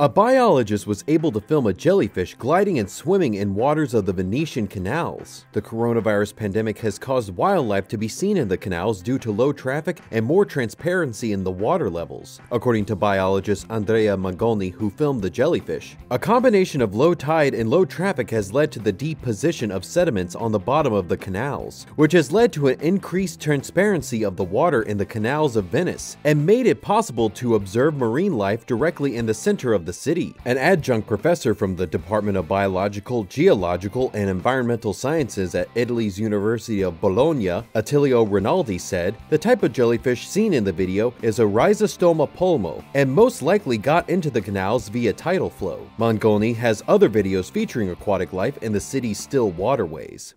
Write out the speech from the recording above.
A biologist was able to film a jellyfish gliding and swimming in waters of the Venetian canals. The coronavirus pandemic has caused wildlife to be seen in the canals due to low traffic and more transparency in the water levels, according to biologist Andrea Mangoni, who filmed the jellyfish. A combination of low tide and low traffic has led to the deposition of sediments on the bottom of the canals, which has led to an increased transparency of the water in the canals of Venice and made it possible to observe marine life directly in the center of the city. An adjunct professor from the Department of Biological, Geological, and Environmental Sciences at Italy's University of Bologna, Attilio Rinaldi, said, "The type of jellyfish seen in the video is a Rhizostoma pulmo and most likely got into the canals via tidal flow." Mangoni has other videos featuring aquatic life in the city's still waterways.